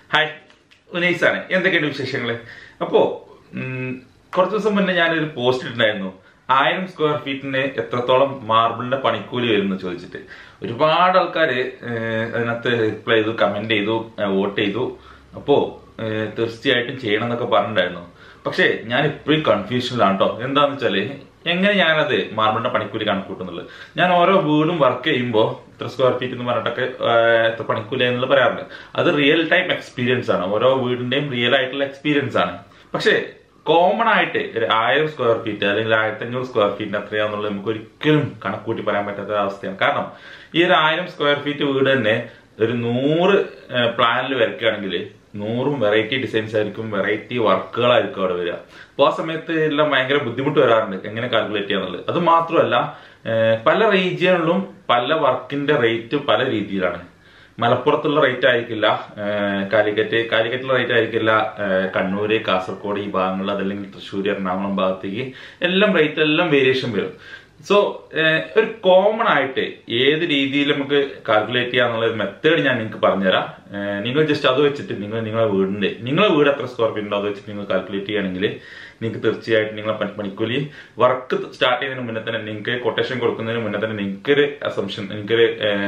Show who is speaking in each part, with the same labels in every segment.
Speaker 1: Hi, ഉനൈസാണ്. എന്തൊക്കെയുണ്ട് വിശേഷങ്ങൾ? അപ്പോൾ കുറച്ച് ദിവസം മുന്നേ ഞാനൊരു പോസ്റ്റ് ഇട്ടിട്ടുണ്ടായിരുന്നു. 1000 സ്ക്വയർ ഫീറ്റിന് എത്രത്തോളം മാർബിളിന്റെ പണിക്കൂലി വരുമെന്ന് ചോദിച്ചിട്ട് ഒരുപാട് ആൾക്കാർ അതിനകത്ത് റിപ്ലൈ ചെയ്തു, കമന്റ് ചെയ്തു, വോട്ട് ചെയ്തു. അപ്പോൾ തീർച്ചയായിട്ടും ചെയ്യണം എന്നൊക്കെ പറഞ്ഞിട്ടുണ്ടായിരുന്നു. പക്ഷേ ഞാൻ ഇപ്പോഴും കൺഫ്യൂഷനിലാണ് കേട്ടോ. എന്താണെന്ന് വെച്ചാൽ എങ്ങനെ ഞാനത് മാർബിളിന്റെ പണിക്കൂലി കണക്കൂട്ടുന്നുള്ളത്. ഞാൻ ഓരോ വീടും വർക്ക് ചെയ്യുമ്പോൾ ഇത്ര സ്ക്വയർ ഫീറ്റ് എന്ന് പറഞ്ഞിട്ടൊക്കെ എത്ര പണിക്കൂലി എന്നുള്ളത് പറയാറുണ്ട്. അത് റിയൽ ടൈം എക്സ്പീരിയൻസ് ആണ്, ഓരോ വീടിന്റെയും റിയൽ ആയിട്ടുള്ള എക്സ്പീരിയൻസ് ആണ്. പക്ഷേ കോമൺ ആയിട്ട് ഒരു 1000 സ്ക്വയർ ഫീറ്റ് അല്ലെങ്കിൽ 1500 സ്ക്വയർ ഫീറ്റിന് എത്രയാന്നുള്ളത് നമുക്ക് ഒരിക്കലും കണക്കൂട്ടി പറയാൻ പറ്റാത്ത അവസ്ഥയാണ്. കാരണം ഈ ഒരു 1000 സ്ക്വയർ ഫീറ്റ് വീട് തന്നെ ഒരു 100 പ്ലാനിൽ വരയ്ക്കുകയാണെങ്കിൽ 100 വെറൈറ്റി ഡിസൈൻസ് ആയിരിക്കും, വെറൈറ്റി വർക്കുകളായിരിക്കും അവിടെ വരിക. അപ്പോൾ ആ സമയത്ത് എല്ലാം ഭയങ്കര ബുദ്ധിമുട്ട് വരാറുണ്ട് എങ്ങനെ കാൽക്കുലേറ്റ് ചെയ്യാന്നുള്ളത്. അത് മാത്രമല്ല, പല റീജിയണിലും പല വർക്കിന്റെ റേറ്റ് പല രീതിയിലാണ്. മലപ്പുറത്തുള്ള റേറ്റ് ആയിരിക്കില്ല കാലിക്കറ്റുള്ള റേറ്റ് ആയിരിക്കില്ല കണ്ണൂര്, കാസർഗോഡ് ഈ ഭാഗങ്ങളിൽ, അതല്ലെങ്കിൽ തൃശ്ശൂർ, എറണാകുളം ഭാഗത്തേക്ക് എല്ലാം റേറ്റ് എല്ലാം വേരിയേഷൻ വരും. സോ ഒരു കോമൺ ആയിട്ട് ഏത് രീതിയിൽ നമുക്ക് കാൽക്കുലേറ്റ് ചെയ്യാന്നുള്ള ഒരു മെത്തേഡ് ഞാൻ നിങ്ങൾക്ക് പറഞ്ഞുതരാം. നിങ്ങൾ ജസ്റ്റ് അത് വെച്ചിട്ട് നിങ്ങളെ വീട് എത്ര സ്ക്വയർ ഫീറ്റ് ഉണ്ടോ അത് വെച്ചിട്ട് നിങ്ങൾ കാൽക്കുലേറ്റ് ചെയ്യുകയാണെങ്കിൽ നിങ്ങൾക്ക് തീർച്ചയായിട്ടും നിങ്ങളെ പണിക്കൂലി വർക്ക് സ്റ്റാർട്ട് ചെയ്യുന്നതിന് മുന്നേ തന്നെ, നിങ്ങൾക്ക് കൊട്ടേഷൻ കൊടുക്കുന്നതിന് മുന്നേ തന്നെ നിങ്ങൾക്കൊരു അസംഷൻ, നിങ്ങൾക്കൊരു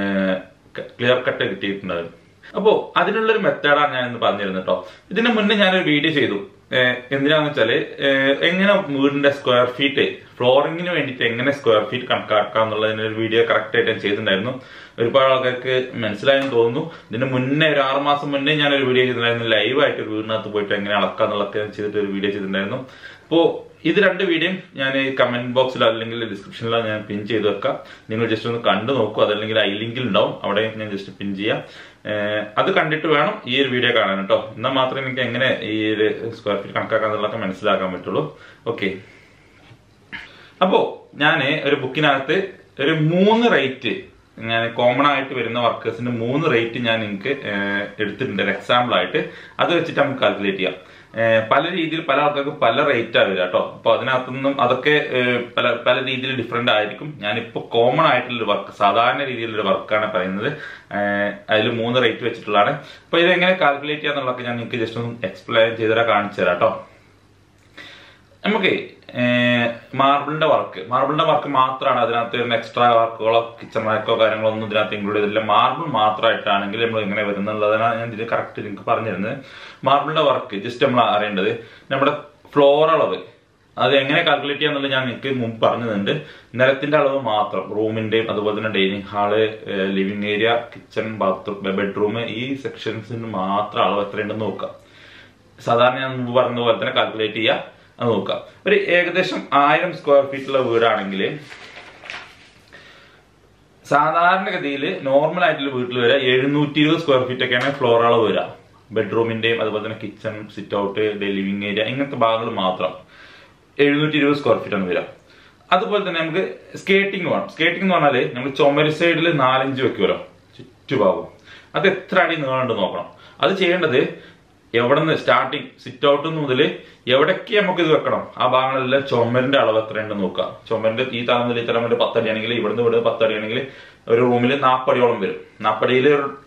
Speaker 1: ക്ലിയർ കട്ട് കിട്ടിയിട്ടുണ്ടാകും. അപ്പോൾ അതിനുള്ളൊരു മെത്തേഡാണ് ഞാൻ ഇന്ന് പറഞ്ഞിരുന്നത് കേട്ടോ. ഇതിന് മുന്നേ ഞാനൊരു വീഡിയോ ചെയ്തു. എന്തിനാന്ന് വെച്ചാല് എങ്ങനെ വീടിന്റെ സ്ക്വയർ ഫീറ്റ് ഫ്ലോറിങ്ങിന് വേണ്ടിയിട്ട് എങ്ങനെ സ്ക്വയർ ഫീറ്റ് കണക്കാക്കാം എന്നുള്ളതിന് ഒരു വീഡിയോ കറക്റ്റ് ആയിട്ട് ഞാൻ ചെയ്തിട്ടുണ്ടായിരുന്നു. ഒരുപാട് ആൾക്കാർക്ക് മനസ്സിലായെന്ന് തോന്നുന്നു. ഇതിന് മുന്നേ ഒരു 6 മാസം മുന്നേ ഞാനൊരു വീഡിയോ ചെയ്തിട്ടുണ്ടായിരുന്നു. ലൈവായിട്ട് ഒരു വീടിനകത്ത് പോയിട്ട് എങ്ങനെ അളക്കാം എന്നുള്ളതൊക്കെ ചെയ്തിട്ട് ഒരു വീഡിയോ ചെയ്തിട്ടുണ്ടായിരുന്നു. അപ്പോൾ ഇത് 2 വീഡിയോയും ഞാൻ കമന്റ് ബോക്സിലോ അല്ലെങ്കിൽ ഡിസ്ക്രിപ്ഷനിലോ ഞാൻ പിൻ ചെയ്ത് വെക്കാം. നിങ്ങൾ ജസ്റ്റ് ഒന്ന് കണ്ടു നോക്കൂ. അതല്ലെങ്കിൽ ഐ ലിങ്കിൽ ഉണ്ടാവും, അവിടെ ഞാൻ ജസ്റ്റ് പിൻ ചെയ്യാം. അത് കണ്ടിട്ട് വേണം ഈ ഒരു വീഡിയോ കാണാൻ കേട്ടോ. എന്നാൽ മാത്രമേ എനിക്ക് എങ്ങനെ ഈ ഒരു സ്ക്വയർ ഫീറ്റ് കണക്കാക്കാന്നുള്ളതൊക്കെ മനസ്സിലാക്കാൻ പറ്റുള്ളൂ. ഓക്കെ, അപ്പോ ഞാൻ ഒരു ബുക്കിനകത്ത് ഒരു 3 റേറ്റ്, ഞാൻ കോമൺ ആയിട്ട് വരുന്ന വർക്കേഴ്സിന്റെ 3 റേറ്റ് ഞാൻ നിങ്ങൾക്ക് എടുത്തിട്ടുണ്ട് ഒരു എക്സാമ്പിൾ ആയിട്ട്. അത് വെച്ചിട്ട് നമുക്ക് കാൽക്കുലേറ്റ് ചെയ്യാം. പല രീതിയിൽ പല ആൾക്കാർക്ക് പല റേറ്റാണ് വരിക കേട്ടോ. അപ്പൊ അതിനകത്തുനിന്നും അതൊക്കെ പല രീതിയിൽ ഡിഫറെന്റ് ആയിരിക്കും. ഞാനിപ്പോ കോമൺ ആയിട്ടുള്ള വർക്ക്, സാധാരണ രീതിയിലുള്ള വർക്കാണ് പറയുന്നത്. അതിൽ 3 റേറ്റ് വെച്ചിട്ടുള്ളതാണ്. അപ്പൊ ഇതെങ്ങനെ കാൽക്കുലേറ്റ് ചെയ്യാന്നുള്ളതൊക്കെ ഞാൻ നിങ്ങൾക്ക് ജസ്റ്റ് ഒന്ന് എക്സ്പ്ലെയിൻ ചെയ്തരാ, കാണിച്ചു തരാം കേട്ടോ. നമുക്ക് മാർബിളിന്റെ വർക്ക് മാത്രമാണ് അതിനകത്ത് വരുന്ന. എക്സ്ട്രാ വർക്കുകളോ കിച്ചൺ വർക്കോ കാര്യങ്ങളോ ഒന്നും ഇതിനകത്ത് ഇൻക്ലൂഡ് ചെയ്തില്ല. മാർബിൾ മാത്രമായിട്ടാണെങ്കിൽ നമ്മൾ എങ്ങനെ വരുന്നുള്ളതാണ് ഞാൻ ഇതിൽ കറക്റ്റ് നിങ്ങൾക്ക് പറഞ്ഞു തരുന്നത്. മാർബിളിന്റെ വർക്ക് ജസ്റ്റ് നമ്മൾ അറിയേണ്ടത് നമ്മുടെ ഫ്ലോർ അളവ്, അത് എങ്ങനെ കാൽക്കുലേറ്റ് ചെയ്യാന്നുള്ളത് ഞാൻ നിങ്ങൾക്ക് മുമ്പ് പറഞ്ഞിട്ടുണ്ട്. നിലത്തിന്റെ അളവ് മാത്രം, റൂമിന്റെയും അതുപോലെ തന്നെ dining hall, living area, kitchen, bathroom, bedroom, ഈ സെക്ഷൻസിന് മാത്രം അളവ് എത്രയുണ്ടെന്ന് നോക്കാം. സാധാരണ ഞാൻ മുമ്പ് പറഞ്ഞ പോലെ തന്നെ കാൽക്കുലേറ്റ് ചെയ്യുക, അത് നോക്കാം. ഒരു ഏകദേശം 1000 സ്ക്വയർ ഫീറ്റുള്ള വീടാണെങ്കിൽ സാധാരണഗതിയിൽ നോർമൽ ആയിട്ടുള്ള വീട്ടിൽ വരിക 720 സ്ക്വയർ ഫീറ്റ് ഒക്കെയാണ് ഫ്ലോർ അളവ് വരിക. ബെഡ്റൂമിന്റെയും അതുപോലെ തന്നെ kitchen, sit out, living area, ഇങ്ങനത്തെ ഭാഗങ്ങൾ മാത്രം 720 സ്ക്വയർ ഫീറ്റ് ആണ് വരിക. അതുപോലെ തന്നെ നമുക്ക് സ്കേറ്റിംഗ് വേണം. സ്കേറ്റിംഗ് എന്ന് പറഞ്ഞാല് നമ്മൾ ചുമര് സൈഡിൽ 4 ഇഞ്ച് വെക്കുമല്ലോ ചുറ്റുഭാഗം, അത് എത്ര അടി നീളമുണ്ട് നോക്കണം. അത് ചെയ്യേണ്ടത് എവിടെ നിന്ന് സ്റ്റാർട്ടിങ് സിറ്റ് ഔട്ട് മുതൽ എവിടേക്ക് നമുക്ക് ഇത് വെക്കണം, ആ ഭാഗങ്ങളെല്ലാം ചുമരിന്റെ അളവ് എത്രയുണ്ടെന്ന് നോക്കുക. ചുമരിന്റെ ഈ തലം മുതൽ ഈ തലം വരെ 10 അടി ആണെങ്കിൽ ഇവിടുന്ന് 10 അടി ആണെങ്കിൽ ഒരു റൂമിൽ 40 അടിയോളം വരും. 40 അടിയിൽ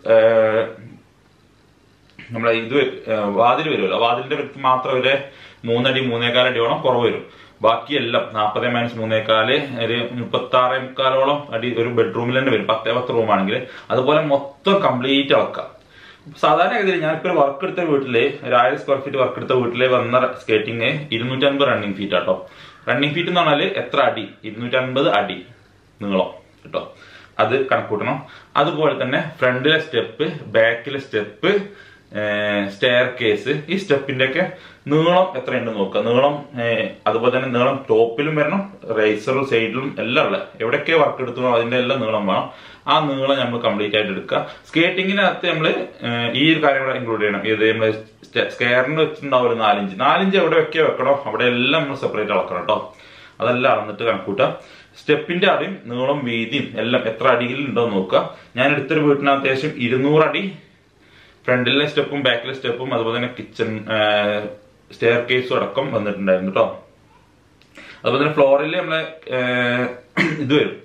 Speaker 1: നമ്മളെ ഇത് വാതിൽ വരുമല്ലോ, വാതിലിന്റെ അടുത്ത് മാത്രം ഒരു 3 അടി 3.25 അടിയോളം കുറവ് വരും. ബാക്കിയെല്ലാം 40 - 3.25 ഒരു 36.25 അടി ഒരു ബെഡ്റൂമിൽ തന്നെ വരും. 10 റൂമാണെങ്കിൽ അതുപോലെ മൊത്തം കംപ്ലീറ്റ് അളക്കാം. സാധാരണഗതിയിൽ ഞാനിപ്പോ ഒരു വർക്ക് എടുത്ത വീട്ടില്, ഒരു 1000 സ്ക്വയർ ഫീറ്റ് വർക്ക് എടുത്ത വീട്ടില് വന്ന സ്കേറ്റിംഗ് 250 റണ്ണിങ് ഫീറ്റ് ആട്ടോ. റണ്ണിങ് ഫീറ്റ് എന്ന് പറഞ്ഞാല് എത്ര അടി? 250 അടി നീളം കേട്ടോ. അത് കണക്കൂട്ടണം. അതുപോലെ തന്നെ ഫ്രണ്ടിലെ സ്റ്റെപ്പ്, ബാക്കിലെ സ്റ്റെപ്പ്, സ്റ്റെയർ കേസ്, ഈ സ്റ്റെപ്പിന്റെ ഒക്കെ നീളം എത്രയുണ്ടെന്ന് നോക്കുക. നീളം അതുപോലെ തന്നെ നീളം ടോപ്പിലും വരണം, റൈസറും സൈഡിലും എല്ലാം ഉള്ള എവിടെയൊക്കെ വർക്ക് എടുത്തോ അതിന്റെ എല്ലാം നീളം വേണം. ആ നീളം നമ്മൾ കംപ്ലീറ്റ് ആയിട്ട് എടുക്കുക. സ്കേറ്റിങ്ങിനകത്ത് നമ്മൾ ഈ ഒരു കാര്യം കൂടെ ഇൻക്ലൂഡ് ചെയ്യണം. ഇത് നമ്മൾ സ്കെയറിന് വെച്ചിട്ടുണ്ടാവും ഒരു 4 ഇഞ്ച്. 4 ഇഞ്ച് എവിടെയൊക്കെ വെക്കണം അവിടെ എല്ലാം നമ്മൾ സെപ്പറേറ്റ് അളക്കണം കേട്ടോ. അതെല്ലാം അളന്നിട്ട് കണക്കൂട്ടുക. സ്റ്റെപ്പിന്റെ അടിയും നീളം വീതിയും എല്ലാം എത്ര അടിയിൽ ഉണ്ടോ നോക്കുക. ഞാൻ എടുത്തൊരു വീട്ടിന് അത്യാവശ്യം 200 അടി ഫ്രണ്ടിലെ സ്റ്റെപ്പും ബാക്കിലെ സ്റ്റെപ്പും അതുപോലെ തന്നെ കിച്ചൺ സ്റ്റെയർ കേസും അടക്കം വന്നിട്ടുണ്ടായിരുന്നു കേട്ടോ. അതുപോലെ തന്നെ ഫ്ലോറിൽ നമ്മളെ ഇത് വരും,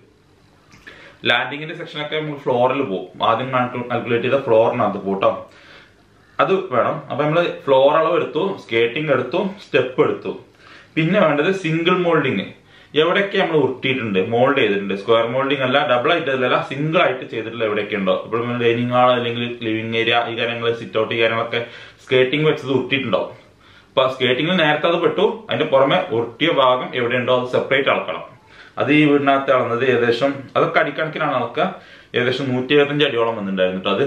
Speaker 1: ലാൻഡിങ്ങിന്റെ സെക്ഷനൊക്കെ നമ്മൾ ഫ്ലോറിൽ പോകും. ആദ്യം കാൽക്കുലേറ്റ് ചെയ്ത ഫ്ലോറിനകത്ത് പോട്ടോ. അത് വേണം. അപ്പൊ നമ്മള് ഫ്ലോർ അളവ് എടുത്തു, സ്കേറ്റിംഗ് എടുത്തു, സ്റ്റെപ്പ് എടുത്തു. പിന്നെ വേണ്ടത് സിംഗിൾ മോൾഡിങ്. എവിടെയൊക്കെ നമ്മൾ ഉരുട്ടിയിട്ടുണ്ട്, മോൾഡ് ചെയ്തിട്ടുണ്ട്. സ്ക്വയർ മോൾഡിംഗ് അല്ല, ഡബിൾ ആയിട്ട് അല്ല, സിംഗിൾ ആയിട്ട് ചെയ്തിട്ടുള്ള എവിടെയൊക്കെ ഉണ്ടോ. ഇപ്പോൾ ഡൈനിങ് ഹാൾ അല്ലെങ്കിൽ ലിവിംഗ് ഏരിയ, ഈ കാര്യങ്ങൾ, സിറ്റ് ഔട്ട്, ഈ കാര്യങ്ങളൊക്കെ സ്കേറ്റിംഗ് വെച്ചത് ഉരുട്ടിയിട്ടുണ്ടാവും. അപ്പൊ സ്കേറ്റിംഗിൽ നേരത്തെ അത് പെട്ടു. അതിന്റെ പുറമെ ഉരുട്ടിയ ഭാഗം എവിടെയുണ്ടോ അത് സെപ്പറേറ്റ് അളക്കണം. അത് ഈ വീടിനകത്ത് അളന്നത് ഏകദേശം, അതൊക്കെ അടിക്കണക്കിനാണ് അളക്കുക. ഏകദേശം 175 അടിയോളം വന്നിട്ടുണ്ടായിരുന്നു കേട്ടോ. അത്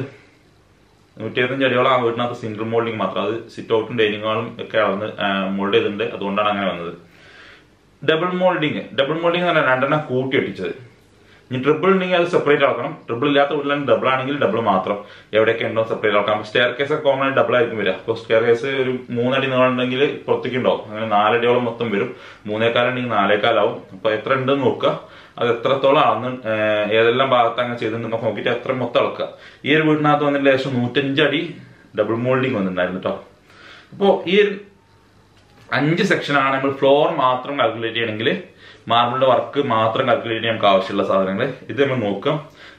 Speaker 1: 175 അടിയോളം ആ വീടിനകത്ത് സിംഗിൾ മോൾഡിംഗ് മാത്രം. അത് സിറ്റ് ഔട്ടും ഡൈനിങ് ഹാളും ഒക്കെ അളന്ന് മോൾഡ് ചെയ്തിട്ടുണ്ട്. അതുകൊണ്ടാണ് അങ്ങനെ വന്നത്. ഡബിൾ മോൾഡിങ് എന്ന് പറഞ്ഞാൽ രണ്ടെണ്ണം കൂട്ടി ഒട്ടിച്ചത്. ഇനി ട്രിപ്പിൾ ഉണ്ടെങ്കിൽ അത് സെപ്പറേറ്റ് ആക്കണം. ട്രിപ്പിൾ ഇല്ലാത്ത വീട്ടിലാണ് ഡബിൾ ആണെങ്കിൽ ഡബിൾ മാത്രം എവിടെയൊക്കെ ഉണ്ടോ സെപ്പറേറ്റ് ആക്കാം. സ്റ്റെയർ കേസ് ഒക്കെ കോമൺ ഡബിൾ ആയിരിക്കും വരിക. അപ്പോൾ സ്റ്റെയർ കേസ് ഒരു 3 അടി നീളുണ്ടെങ്കിൽ പുറത്തേക്ക് ഉണ്ടാവും. അങ്ങനെ 4 അടിയോളം മൊത്തം വരും. 3.25 ഉണ്ടെങ്കിൽ 4.25 ആവും. അപ്പൊ എത്ര ഉണ്ടെന്ന് നോക്കുക. അത് എത്രത്തോളം അളന്ന് ഏതെല്ലാം ഭാഗത്ത് അങ്ങനെ ചെയ്തിട്ടുണ്ടെന്ന് നോക്കിയിട്ട് എത്ര മൊത്തം അളക്കുക. ഈ ഒരു വീടിനകത്ത് വന്നിട്ട് ഏകദേശം 105 അടി ഡബിൾ മോൾഡിങ് വന്നിട്ടുണ്ടായിരുന്നു കേട്ടോ. അപ്പോൾ ഈ 5 സെക്ഷനാണ് നമ്മൾ ഫ്ലോർ മാത്രം കാൽക്കുലേറ്റ് ചെയ്യണമെങ്കിൽ, മാർബിളിന്റെ വർക്ക് മാത്രം കാൽക്കുലേറ്റ് ചെയ്യാൻ നമുക്ക് ആവശ്യമുള്ള സാധനങ്ങൾ. ഇത് നമ്മൾ നോക്കാം.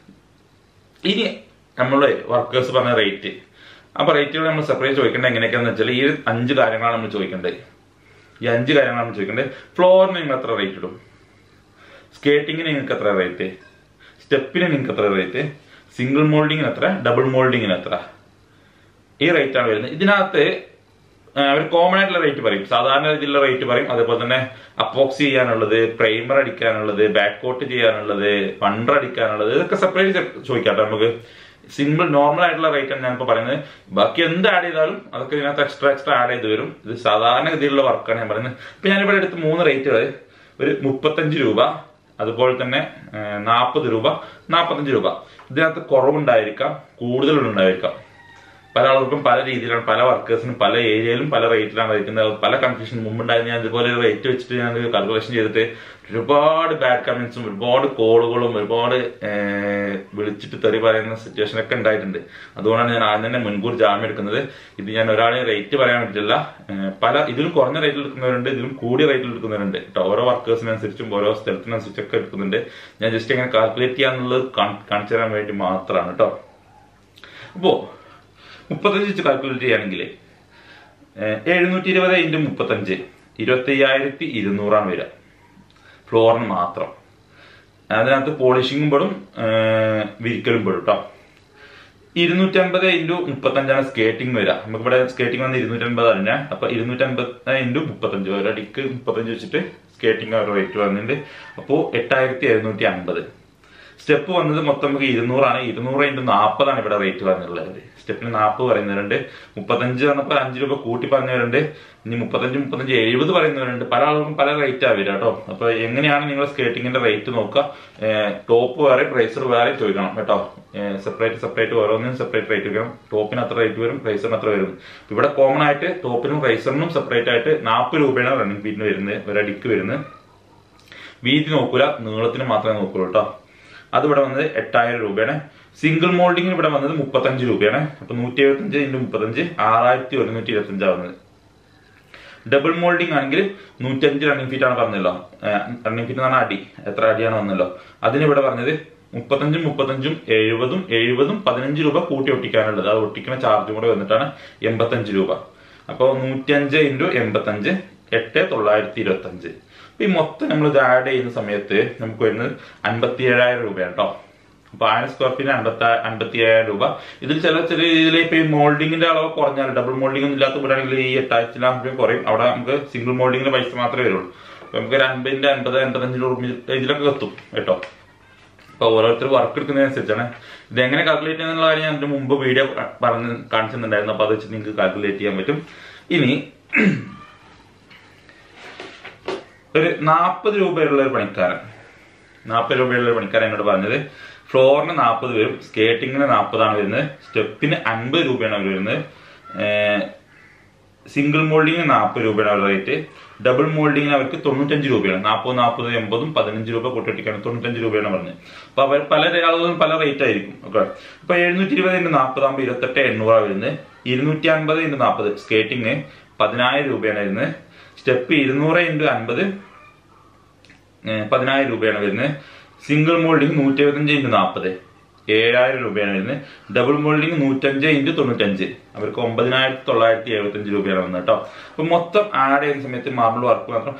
Speaker 1: ഇനി നമ്മള് വർക്കേഴ്സ് പറഞ്ഞ റേറ്റ്. അപ്പൊ റേറ്റുകൾ നമ്മൾ സെപ്പറേറ്റ് ചോദിക്കേണ്ടത് എങ്ങനെയൊക്കെയാന്ന് വെച്ചാൽ ഈ 5 കാര്യങ്ങളാണ് നമ്മൾ ചോദിക്കേണ്ടത്. ഈ 5 കാര്യങ്ങളാണ് നമ്മൾ ചോദിക്കേണ്ടത്. ഫ്ലോറിന് നിങ്ങൾ എത്ര റേറ്റ് ഇടും, സ്കേറ്റിങ്ങിന് നിങ്ങൾക്ക് എത്ര റേറ്റ്, സ്റ്റെപ്പിന് നിങ്ങൾക്ക് എത്ര റേറ്റ്, സിംഗിൾ മോൾഡിങ്ങിന് എത്ര, ഡബിൾ മോൾഡിങ്ങിന് എത്ര, ഈ റേറ്റ് ആണ് വരുന്നത്. ഇതിനകത്ത് അവർ കോമൺ ആയിട്ടുള്ള റേറ്റ് പറയും, സാധാരണ രീതിയിലുള്ള റേറ്റ് പറയും. അതേപോലെ തന്നെ അപ്പോക്സി ചെയ്യാനുള്ളത്, പ്രൈമർ അടിക്കാനുള്ളത്, ബാക്ക് കോട്ട് ചെയ്യാനുള്ളത്, ഫണ്ടർ അടിക്കാനുള്ളത്, ഇതൊക്കെ സെപ്പറേറ്റ് ചോദിക്കാട്ടോ. നമുക്ക് സിമ്പിൾ നോർമൽ ആയിട്ടുള്ള റേറ്റ് ആണ് ഞാനിപ്പോൾ പറയുന്നത്. ബാക്കി എന്ത് ആഡ് ചെയ്താലും അതൊക്കെ ഇതിനകത്ത് എക്സ്ട്രാ ആഡ് ചെയ്ത് വരും. ഇത് സാധാരണ ഗതിയിലുള്ള വർക്കാണ് ഞാൻ പറയുന്നത്. ഇപ്പൊ ഞാനിവിടെ എടുത്ത് 3 റേറ്റുകൾ, ഒരു 35 രൂപ, അതുപോലെ തന്നെ 40 രൂപ, 45 രൂപ. ഇതിനകത്ത് കുറവുണ്ടായിരിക്കാം, കൂടുതലുണ്ടായിരിക്കാം. പല ആളുകൾക്കും പല രീതിയിലാണ്, പല വർക്കേഴ്സിനും പല ഏരിയയിലും പല റേറ്റിലാണ് വയ്ക്കുന്നത്. പല കൺഫ്യൂഷൻ മുമ്പുണ്ടായിരുന്നു. ഞാൻ ഇതുപോലെ റേറ്റ് വെച്ചിട്ട് ഞാൻ കാൽക്കുലേഷൻ ചെയ്തിട്ട് ഒരുപാട് ബാഡ് കമന്റ്സും ഒരുപാട് കോളുകളും ഒരുപാട് വിളിച്ചിട്ട് തെറി പറയുന്ന സിറ്റുവേഷൻ ഒക്കെ ഉണ്ടായിട്ടുണ്ട്. അതുകൊണ്ടാണ് ഞാൻ ആദ്യം തന്നെ മുൻകൂർ ജാമ്യം എടുക്കുന്നത്. ഇത് ഞാൻ ഒരാളെ റേറ്റ് പറയാൻ വേണ്ടിയിട്ടില്ല. ഇതിലും കുറഞ്ഞ റേറ്റിൽ എടുക്കുന്നവരുണ്ട്, ഇതിലും കൂടിയ റേറ്റിൽ എടുക്കുന്നവരുണ്ട് കേട്ടോ. ഓരോ വർക്കേഴ്സിനനുസരിച്ചും ഓരോ സ്ഥലത്തിനനുസരിച്ചൊക്കെ എടുക്കുന്നുണ്ട്. ഞാൻ ജസ്റ്റ് എങ്ങനെ കാൽക്കുലേറ്റ് ചെയ്യാന്നുള്ളത് കാണിച്ചു തരാൻ വേണ്ടി മാത്രമാണ് കേട്ടോ. അപ്പോ 35 വെച്ച് കാൽക്കുലേറ്റ് ചെയ്യുകയാണെങ്കിൽ 720 × 35 25,200 വരിക ഫ്ലോറിന് മാത്രം. അതിനകത്ത് പോളിഷിങ്ങും പെടും, വിരിക്കലും പെടും കേട്ടോ. 250 × 35 സ്കേറ്റിംഗ് വരിക. നമുക്കിവിടെ സ്കേറ്റിംഗ് വന്ന് 250 തന്നെ. അപ്പൊ 250 × 35 ഒരടിക്ക് 35 വെച്ചിട്ട് സ്കേറ്റിംഗ് റേറ്റ് വന്നിട്ടുണ്ട്. അപ്പോ 8,750. സ്റ്റെപ്പ് വന്നത് മൊത്തം നമുക്ക് 200 ആണ്. 200 × 40 ആണ് ഇവിടെ റേറ്റ് പറഞ്ഞിട്ടുള്ളത്. സ്റ്റെപ്പിന് 40 പറയുന്നവരുണ്ട്. 35 പറഞ്ഞപ്പോൾ 5 രൂപ കൂട്ടി പറഞ്ഞവരുണ്ട്. ഇനി 35, 70 പറയുന്നവരുണ്ട്. പല ആളുകൾക്കും പല റേറ്റ് ആവില്ല കേട്ടോ. അപ്പൊ എങ്ങനെയാണ് നിങ്ങൾ സ്കേറ്റിംഗിന്റെ റേറ്റ് നോക്കുക. ടോപ്പ് വേറെ, റൈസർ വേറെ ചോദിക്കണം കേട്ടോ. സെപ്പറേറ്റ് ഓരോന്നിനും സെപ്പറേറ്റ് റേറ്റ് വരും. ടോപ്പിന് അത്ര റേറ്റ് വരും, റൈസറിന് അത്ര വരും. ഇവിടെ കോമൺ ആയിട്ട് ടോപ്പിനും റൈസറിനും സെപ്പറേറ്റ് ആയിട്ട് 40 രൂപയാണ് റണ്ണിങ് ഫീറ്റിന് വരുന്നത്, ഒരടിക്ക് വരുന്നത്. വീതി നോക്കൂല, നീളത്തിന് മാത്രമേ നോക്കൂലൂ കേട്ടോ. അത് ഇവിടെ വന്നത് 8,000 രൂപയാണ്. സിംഗിൾ മോൾഡിങ്ങിന് ഇവിടെ വന്നത് 35 രൂപയാണ്. അപ്പൊ 175 × 35 6,125 ആവുന്നത്. ഡബിൾ മോൾഡിംഗ് ആണെങ്കിൽ 105 റണ്ണിങ് ഫീറ്റ് ആണ് പറഞ്ഞല്ലോ. റണ്ണിങ് ഫീറ്റ് എന്ന് പറഞ്ഞാൽ അടി, എത്ര അടിയാണ് വന്നല്ലോ. അതിന് ഇവിടെ പറഞ്ഞത് 35, 70, 15 രൂപ കൂട്ടി ഒട്ടിക്കാനുള്ളത്. അത് ഒട്ടിക്കുന്ന ചാർജും കൂടെ വന്നിട്ടാണ് 85 രൂപ. അപ്പോൾ 105 × 85 8,925. അപ്പൊ ഈ മൊത്തം നമ്മൾ ഇത് ആഡ് ചെയ്യുന്ന സമയത്ത് നമുക്ക് വരുന്നത് 57,000 രൂപയാണ് കേട്ടോ. അപ്പൊ 1000 സ്ക്വയർ ഫീറ്റ് 57,000 രൂപ. ഇതിൽ ചില രീതിയിൽ ഇപ്പൊ ഈ മോൾഡിങ്ങിന്റെ അളവ് കുറഞ്ഞാൽ, ഡബിൾ മോൾഡിംഗ് ഒന്നും ഇല്ലാത്ത വീടാണെങ്കിൽ ഈ 8,000 രൂപ കുറയും. അവിടെ നമുക്ക് സിംഗിൾ മോൾഡിങ്ങിന്റെ പൈസ മാത്രമേ വരുള്ളൂ. അപ്പൊ നമുക്ക് ഒരു 50, 85 രൂപ ഇതിലൊക്കെ എത്തും കേട്ടോ. അപ്പൊ ഓരോരുത്തർ വർക്ക് എടുക്കുന്നതിനനുസരിച്ചാണ്. ഇത് എങ്ങനെ കാൽക്കുലേറ്റ് ചെയ്യുന്നുള്ള കാര്യം ഞാൻ അതിന് മുമ്പ് വീഡിയോ കാണിച്ചിട്ടുണ്ടായിരുന്നു. അപ്പൊ അത് വെച്ച് നിങ്ങൾക്ക് കാൽക്കുലേറ്റ് ചെയ്യാൻ പറ്റും. ഇനി ഒരു 40 രൂപയുള്ള ഒരു പണിക്കാരൻ, 40 രൂപയുള്ള ഒരു പണിക്കാരൻ എന്നോട് പറഞ്ഞത് ഫ്ലോറിന് 40 വരും, സ്കേറ്റിങ്ങിന് 40 ആണ് വരുന്നത്, സ്റ്റെപ്പിന് 50 രൂപയാണ് അവർ വരുന്നത്, സിംഗിൾ മോൾഡിങ്ങിന് 40 രൂപയാണ് അവരുടെ റേറ്റ്, ഡബിൾ മോൾഡിങ്ങിന് അവർക്ക് 95 രൂപയാണ്. 40, 40, 80, 15 രൂപ കൂട്ടിയൊട്ടിക്കാണ് 95 രൂപയാണ് പറഞ്ഞത്. അപ്പൊ അവർ പല ആളുകളും പല റേറ്റ് ആയിരിക്കും. ഓക്കെ, അപ്പൊ 720 × 40 ആകുമ്പോൾ 28,800 വരുന്നത്. 250 × 40 സ്കേറ്റിംഗ് 10,000 രൂപയാണ് വരുന്നത്. സ്റ്റെപ്പ് 200 × 50 10,000 രൂപയാണ് വരുന്നത്. സിംഗിൾ മോൾഡിംഗ് 175 × 40 7,000 രൂപയാണ് വരുന്നത്. ഡബിൾ മോൾഡിങ് 105x95 അവർക്ക് 9,975 രൂപയാണ് വന്നത് കേട്ടോ. അപ്പൊ മൊത്തം ആഡ് ചെയ്യുന്ന സമയത്ത് മാർബിൾ വർക്ക് മാത്രം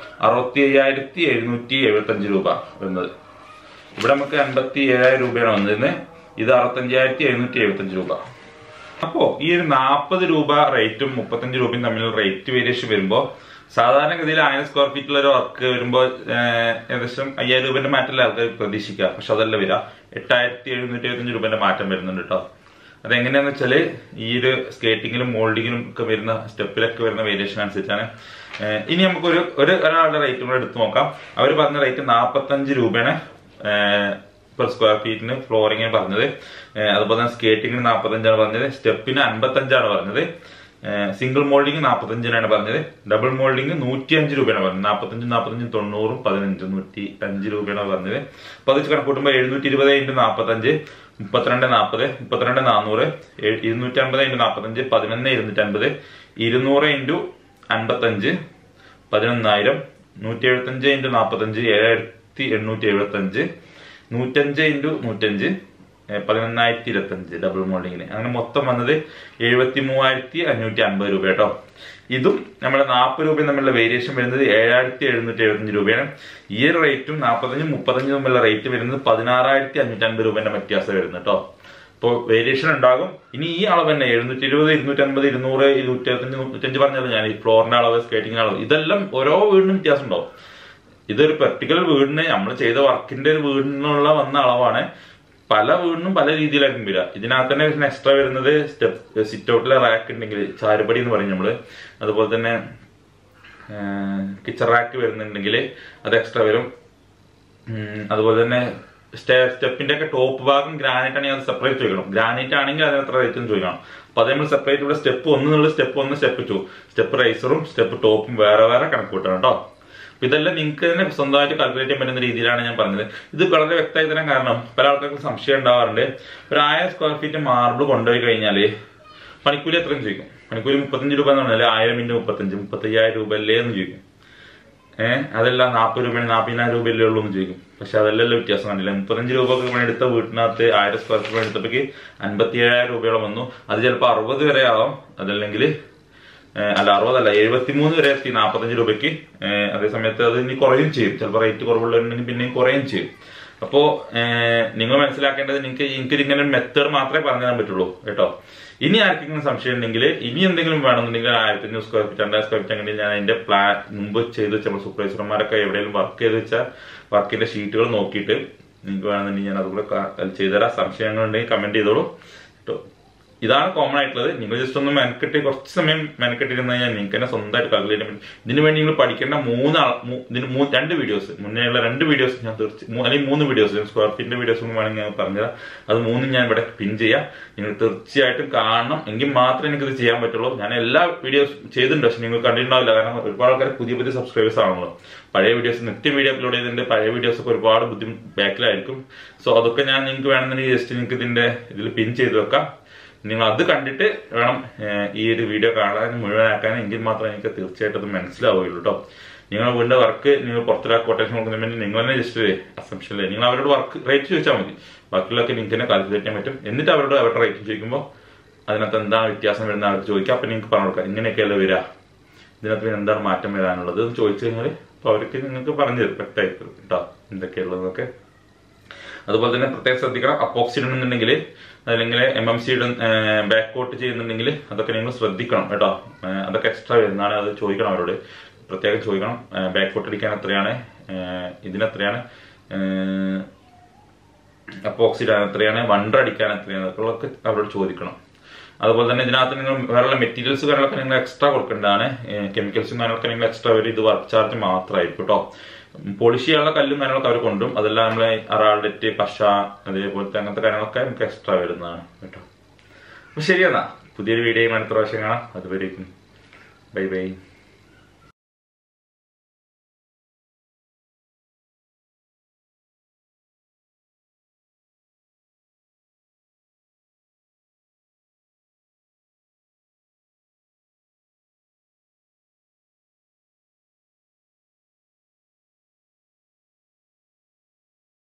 Speaker 1: 65,775 രൂപ വരുന്നത്. ഇവിടെ നമുക്ക് 57,000 രൂപയാണ് വന്നിരുന്നത്. ഇത് 65,775 രൂപ. അപ്പോ ഈ ഒരു 40 രൂപ റേറ്റും 35 രൂപയും തമ്മിലുള്ള റേറ്റ് വേരിയേഷൻ വരുമ്പോ സാധാരണഗതിയിൽ 1000 സ്ക്വയർ ഫീറ്റുള്ള ഒരു വർക്ക് വരുമ്പോൾ ഏകദേശം 5,000 രൂപന്റെ മാറ്റമല്ല ആൾക്കാർ പ്രതീക്ഷിക്കുക. പക്ഷെ അതല്ല വരിക, 8,775 രൂപന്റെ മാറ്റം വരുന്നുണ്ട് കേട്ടോ. അതെങ്ങനെയാന്ന് വെച്ചാല് ഈ ഒരു സ്കേറ്റിങ്ങിലും മോൾഡിങ്ങിലും ഒക്കെ വരുന്ന സ്റ്റെപ്പിലൊക്കെ വരുന്ന വേരിയേഷൻ അനുസരിച്ചാണ്. ഇനി നമുക്ക് ഒരാളുടെ റേറ്റും കൂടെ എടുത്തു നോക്കാം. അവർ പറഞ്ഞ റേറ്റ് 45 രൂപയാണ് പെർ സ്ക്വയർ ഫീറ്റിന് ഫ്ലോറിങ്ങിന് പറഞ്ഞത്. അതുപോലെ തന്നെ സ്കേറ്റിങ്ങിന് 45 പറഞ്ഞത്, സ്റ്റെപ്പിന് 55 പറഞ്ഞത്, സിംഗിൾ മോൾഡിങ് 45 പറഞ്ഞത്, ഡബിൾ മോൾഡിങ് 105 രൂപയാണ് പറഞ്ഞത്. 45 90 90 15 105 രൂപയാണ് പറഞ്ഞത്. അപ്പൊ അത് കണക്കൂട്ടുമ്പോൾ 720 x 45 32 40 32 400 250 x 45 11 250 200 x 55 11,000 175 x 45 7,875 105 x 105 11,025 double മോൾഡിങ്ങിന്. അങ്ങനെ മൊത്തം വന്നത് 73,550 രൂപ കേട്ടോ. ഇതും നമ്മുടെ 40 രൂപയും തമ്മിലുള്ള വേരിയേഷൻ വരുന്നത് 7,775 രൂപയാണ്. ഈ ഒരു റേറ്റും 45 35 തമ്മിലുള്ള റേറ്റ് വരുന്നത് 16,550 രൂപന്റെ വ്യത്യാസം വരുന്നത് കേട്ടോ. അപ്പോൾ വേരിയേഷൻ ഉണ്ടാകും. ഇനി ഈ അളവ് തന്നെ 720 250 200 125 105 പറഞ്ഞത് ഞാൻ ഈ ഫ്ലോറിന്റെ അളവ് സ്കേറ്റിംഗ് അളവ് ഇതെല്ലാം ഓരോ വീടിനും വ്യത്യാസം ഉണ്ടാവും. ഇതൊരു പെർട്ടിക്കുലർ വീടിന് നമ്മൾ ചെയ്ത വർക്കിന്റെ ഒരു വീടിനുള്ള വന്ന അളവാണ്. പല വീടിനും പല രീതിയിലായിരിക്കും വരിക. ഇതിനകത്ത് തന്നെ എക്സ്ട്രാ വരുന്നത് സ്റ്റെപ്പ് സിറ്റ് ഔട്ടിലെ റാക്ക് ഉണ്ടെങ്കിൽ ചാരുപടി എന്ന് പറയും നമ്മള്. അതുപോലെ തന്നെ കിച്ചൺ റാക്ക് വരുന്നുണ്ടെങ്കിൽ അത് എക്സ്ട്രാ വരും. അതുപോലെ തന്നെ സ്റ്റെപ്പിന്റെ ഒക്കെ ടോപ്പ് ഭാഗം ഗ്രാനൈറ്റ് ആണെങ്കിൽ അത് സെപ്പറേറ്റ് ചോദിക്കണം. ഗ്രാനൈറ്റ് ആണെങ്കിൽ അതിന് എത്ര റേറ്റ് ചോദിക്കണം. അപ്പൊ അത് നമ്മൾ സെപ്പറേറ്റ് ഇവിടെ സ്റ്റെപ്പ് 1 എന്നുള്ള സ്റ്റെപ്പ് 1 സ്റ്റെപ്പ് 2 സ്റ്റെപ്പ് റൈസറും സ്റ്റെപ്പ് ടോപ്പും വേറെ വേറെ കണക്ക് കൂട്ടണം കേട്ടോ. ഇതെല്ലാം നിങ്ങൾക്ക് തന്നെ സ്വന്തമായിട്ട് കാൽക്കുലേറ്റ് ചെയ്യാൻ പറ്റുന്ന രീതിയിലാണ് ഞാൻ പറഞ്ഞത്. ഇത് വളരെ വ്യക്തമായി തരാൻ കാരണം പല ആൾക്കാർക്ക് സംശയം ഉണ്ടാവാറുണ്ട്. ഒരു 1000 സ്ക്വയർ ഫീറ്റ് മാർബിൾ കൊണ്ടുപോയി കഴിഞ്ഞാല് പണിക്കൂലി എത്രയും ചോദിക്കും. പണിക്കൂലി 35 രൂപ എന്ന് പറഞ്ഞാൽ 1000 × 35 35,000 രൂപ അല്ലേ എന്ന് ചോദിക്കും. അതല്ല 40 രൂപയാണ് 40,000 രൂപയല്ലേ ഉള്ളൂ എന്ന് ചോദിക്കും. പക്ഷെ അതെല്ലാം വ്യത്യാസം കണ്ടില്ല. 35 രൂപക്ക് പണിയെടുത്ത വീട്ടിനകത്ത് 1000 സ്ക്വയർ ഫീറ്റ് പണിയെടുത്തപ്പോഴേക്ക് 57,000 രൂപയോളം വന്നു. അത് ചിലപ്പോൾ 60 വരെ ആവാം. അതല്ലെങ്കിൽ 60 അല്ല 73 വരെ എത്തി 45 രൂപയ്ക്ക്. അതേസമയത്ത് അത് ഇനി കുറയും ചെയ്യും. ചിലപ്പോൾ റേറ്റ് കുറവുള്ളവരുണ്ടെങ്കിൽ പിന്നെയും കുറയും ചെയ്യും. അപ്പോ നിങ്ങൾ മനസ്സിലാക്കേണ്ടത് എനിക്ക് ഇങ്ങനെ ഒരു മെത്തേഡ് മാത്രമേ പറഞ്ഞു തരാൻ പറ്റുള്ളൂ കേട്ടോ. ഇനി ആർക്കെങ്കിലും സംശയം ഉണ്ടെങ്കിൽ ഇനി എന്തെങ്കിലും വേണമെന്നുണ്ടെങ്കിൽ 1,500 സ്ക്വയർ ഫീറ്റ് 2,000 സ്ക്വയർ ഫീറ്റ് അങ്ങനെ ഞാൻ അതിന്റെ പ്ലാൻ മുമ്പ് ചെയ്ത് വെച്ചാൽ സൂപ്പർവൈസർമാരൊക്കെ എവിടെയെങ്കിലും വർക്ക് ചെയ്ത് വെച്ചാൽ വർക്കിന്റെ ഷീറ്റുകൾ നോക്കിയിട്ട് നിങ്ങൾക്ക് വേണമെന്നുണ്ടെങ്കിൽ ഞാൻ അതുകൂടെ ചെയ്തുതരാം. സംശയങ്ങൾ ഉണ്ടെങ്കിൽ കമന്റ് ചെയ്തോളൂ കേട്ടോ. ഇതാണ് കോമൺ ആയിട്ടുള്ളത്. നിങ്ങൾ ജസ്റ്റ് ഒന്ന് മെനക്കെട്ടി കുറച്ച് സമയം മെനക്കെട്ടിരുന്ന് കഴിഞ്ഞാൽ നിങ്ങൾക്ക് തന്നെ സ്വന്തമായിട്ട് കാൽക്കുലേറ്റ് ചെയ്യാൻ പറ്റും. ഇതിനു വേണ്ടി നിങ്ങൾ പഠിക്കേണ്ട 2 വീഡിയോസ് മുന്നേയുള്ള 2 വീഡിയോസ് ഞാൻ അല്ലെങ്കിൽ 3 വീഡിയോസ് സ്ക്വയർ ഫീറ്റിന്റെ വീഡിയോസ് ഒന്നും വേണമെങ്കിൽ ഞാൻ പറഞ്ഞുതരാം. അത് 3 ഞാൻ ഇവിടെ പിൻ ചെയ്യാം. നിങ്ങൾ തീർച്ചയായിട്ടും കാണണം. എങ്കിൽ മാത്രമേ എനിക്കിത് ചെയ്യാൻ പറ്റുള്ളൂ. ഞാൻ എല്ലാ വീഡിയോസ് ചെയ്തിട്ടുണ്ട്. പക്ഷെ നിങ്ങൾ കണ്ടിട്ടുണ്ടാവില്ല. കാരണം ഒരുപാട് ആൾക്കാർ പുതിയ സബ്സ്ക്രൈബേഴ്സ് ആണല്ലോ. പഴയ വീഡിയോസ് നിത്യം വീഡിയോ അപ്ലോഡ് ചെയ്തിട്ടുണ്ട്. പഴയ വീഡിയോസ് ഒക്കെ ഒരുപാട് ബാക്കിലായിരിക്കും. സോ അതൊക്കെ ഞാൻ നിങ്ങൾക്ക് വേണമെന്നുണ്ടെങ്കിൽ ജസ്റ്റ് നിങ്ങൾക്ക് ഇതിൽ പിൻ ചെയ്ത് വെക്കാം. നിങ്ങൾ അത് കണ്ടിട്ട് വേണം ഈ ഒരു വീഡിയോ കാണാനും മുഴുവനാക്കാനും. എങ്കിൽ മാത്രമേ എനിക്ക് തീർച്ചയായിട്ടും അത് മനസ്സിലാവുകയുള്ളൂ കേട്ടോ. നിങ്ങൾ വീണ്ടും വർക്ക് നിങ്ങൾ പുറത്തൊരാൾക്ക് കൊട്ടേഷൻ കൊടുക്കുന്നതിന് വേണ്ടി നിങ്ങൾ തന്നെ ജസ്റ്റ് അസംഷനില്ലേ നിങ്ങൾ അവരോട് വർക്ക് റേറ്റ് ചോദിച്ചാൽ മതി. ബാക്കിയുള്ളതൊക്കെ നിങ്ങൾക്ക് തന്നെ കാൽക്കുലേറ്റ് ചെയ്യാൻ പറ്റും. എന്നിട്ട് അവരുടെ റേറ്റ് ചോദിക്കുമ്പോൾ അതിനകത്ത് എന്താണ് വ്യത്യാസം വരുന്ന അവർക്ക് ചോദിക്കാം. അപ്പം നിങ്ങൾക്ക് പറഞ്ഞു കൊടുക്കാം ഇങ്ങനെയൊക്കെയല്ലേ വരിക, ഇതിനകത്ത് പിന്നെ എന്താണ് മാറ്റം വരാനുള്ളത് എന്ന് ചോദിച്ചു കഴിഞ്ഞാൽ അപ്പോൾ അവർക്ക് നിങ്ങൾക്ക് പറഞ്ഞു തരും വ്യക്തമായിട്ട് കേട്ടോ എന്തൊക്കെയുള്ളതെന്നൊക്കെ. അതുപോലെ തന്നെ പ്രത്യേകം ശ്രദ്ധിക്കണം. അപ്പോക്സി ഇടുന്നുണ്ടെങ്കിൽ അല്ലെങ്കിൽ MMC ബാക്ക് കോട്ട് ചെയ്യുന്നുണ്ടെങ്കിൽ അതൊക്കെ നിങ്ങൾ ശ്രദ്ധിക്കണം കേട്ടോ. അതൊക്കെ എക്സ്ട്രാ വരുന്നതാണ്. അത് ചോദിക്കണം അവരോട് പ്രത്യേകം ചോദിക്കണം. ബാക്ക് കോട്ട് അടിക്കാൻ എത്രയാണ്, ഇതിനെത്രയാണ്, അപ്പോക്സി ഇടാൻ എത്രയാണ്, വണ്ടർ അടിക്കാൻ എത്രയാണ്, അതൊക്കെ അവരോട് ചോദിക്കണം. അതുപോലെ തന്നെ ഇതിനകത്ത് നിങ്ങൾ വേറെ മെറ്റീരിയൽസ് കാര്യങ്ങളൊക്കെ നിങ്ങൾ എക്സ്ട്രാ കൊടുക്കേണ്ടതാണ്. കെമിക്കൽസും കാര്യങ്ങളൊക്കെ നിങ്ങൾ എക്സ്ട്രാ വരും. ഇത് വർക്ക് ചാർജ് മാത്രമായിരിക്കും കേട്ടോ. പോളിഷ് ചെയ്യാനുള്ള കല്ലും കാര്യങ്ങളൊക്കെ അവർ കൊണ്ടും. അതെല്ലാം നമ്മളെ അറാൾഡറ്റ് പശ അതേപോലത്തെ അങ്ങനത്തെ കാര്യങ്ങളൊക്കെ നമുക്ക് എക്സ്ട്രാ വരുന്നതാണ് കേട്ടോ. അപ്പൊ ശരിയെന്നാ പുതിയൊരു വീഡിയോയും അടുത്ത പ്രാവശ്യം കാണാം. അതുവരേക്കും ബൈ ബൈ.